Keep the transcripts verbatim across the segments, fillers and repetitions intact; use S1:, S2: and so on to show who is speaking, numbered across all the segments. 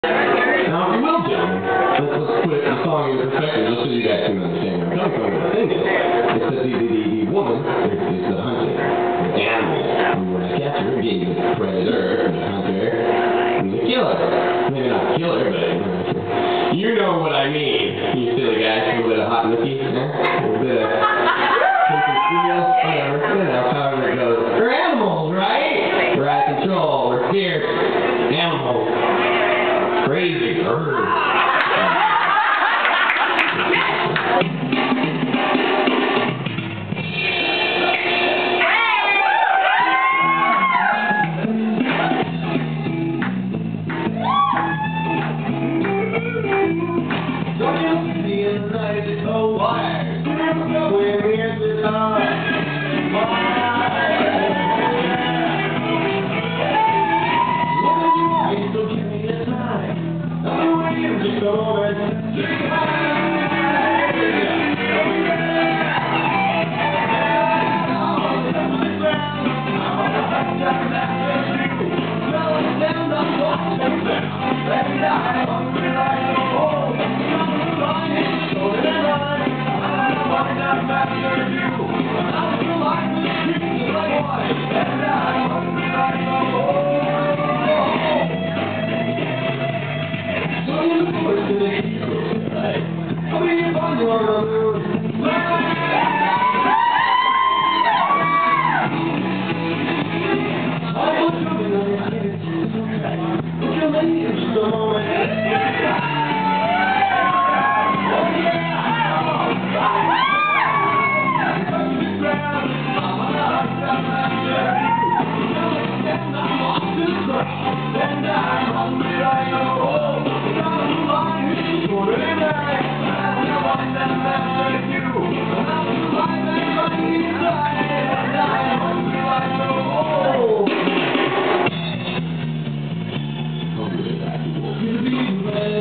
S1: Now, if you will, gentlemen, let's, let's put the song into perspective just so you guys can understand where I'm coming from with the thing is. It's that the, the, the, the woman is, is the hunter, the animal. We want to catch her, being the predator, the hunter, and the killer. Maybe not killer, but uh, you know what I mean. You silly guys, a little bit of hot nookie, huh? A little bit of something feel, whatever, you know, however it goes. We're animals, right? We're out of control, we're fierce, animals. Crazy.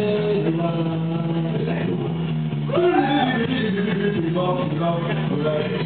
S2: Right.